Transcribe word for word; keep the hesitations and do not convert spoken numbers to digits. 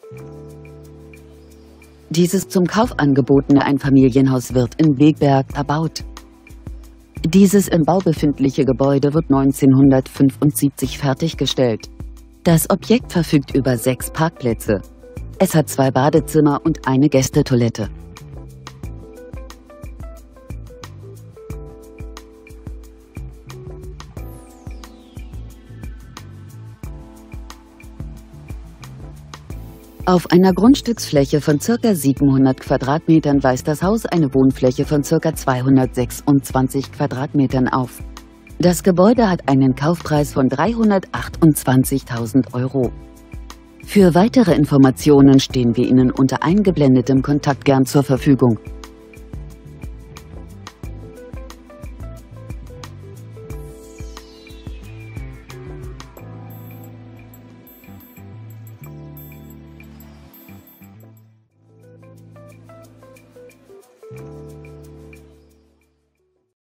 Dieses zum Kauf angebotene Einfamilienhaus wird in Wegberg erbaut. Dieses im Bau befindliche Gebäude wird neunzehnhundertfünfundsiebzig fertiggestellt. Das Objekt verfügt über sechs Parkplätze. Es hat zwei Badezimmer und eine Gästetoilette. Auf einer Grundstücksfläche von ca. siebenhundert Quadratmetern weist das Haus eine Wohnfläche von ca. zweihundertsechsundzwanzig Quadratmetern auf. Das Gebäude hat einen Kaufpreis von dreihundertachtundzwanzigtausend Euro. Für weitere Informationen stehen wir Ihnen unter eingeblendetem Kontakt gern zur Verfügung.